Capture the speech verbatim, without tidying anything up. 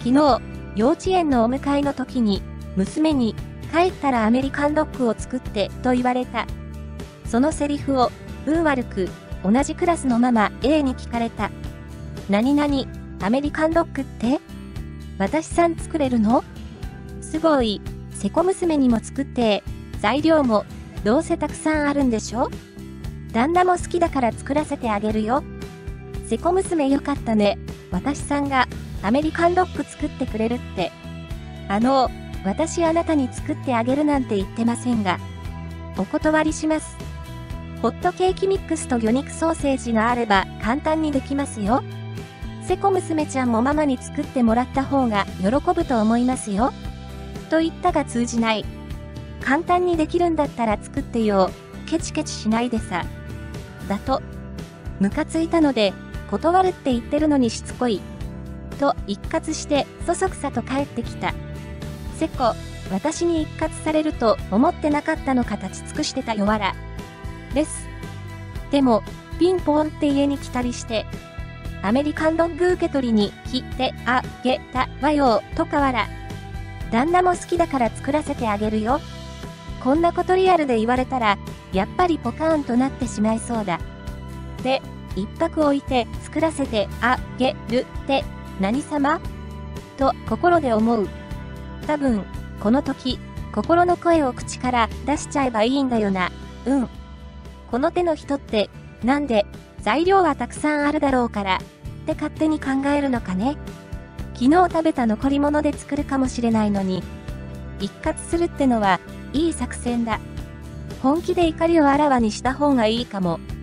昨日、幼稚園のお迎えの時に、娘に、帰ったらアメリカンドッグを作ってと言われた。そのセリフを、運悪く、同じクラスのママ A に聞かれた。何々、アメリカンドッグって？私さん作れるの？すごい、セコ娘にも作って、材料も、どうせたくさんあるんでしょ？旦那も好きだから作らせてあげるよ。セコ娘よかったね。私さんが、アメリカンドッグ作ってくれるって。あの、私あなたに作ってあげるなんて言ってませんが。お断りします。ホットケーキミックスと魚肉ソーセージがあれば簡単にできますよ。セコ娘ちゃんもママに作ってもらった方が喜ぶと思いますよ。と言ったが通じない。簡単にできるんだったら作ってよ。ケチケチしないでさ。だと。ムカついたので、断るって言ってるのにしつこい。と一括してそそくさと帰ってきた。セコ、私に一括されると思ってなかったのか立ち尽くしてたよわら。です。でも、ピンポンって家に来たりして、アメリカンドッグ受け取りに来てあげたわよとかわら。旦那も好きだから作らせてあげるよ。こんなことリアルで言われたら、やっぱりポカーンとなってしまいそうだ。で、一泊置いて作らせてあげるって何様？と心で思う。多分、この時、心の声を口から出しちゃえばいいんだよな。うん。この手の人って、なんで、材料はたくさんあるだろうから、って勝手に考えるのかね。昨日食べた残り物で作るかもしれないのに、一括するってのは、いい作戦だ。本気で怒りをあらわにした方がいいかも。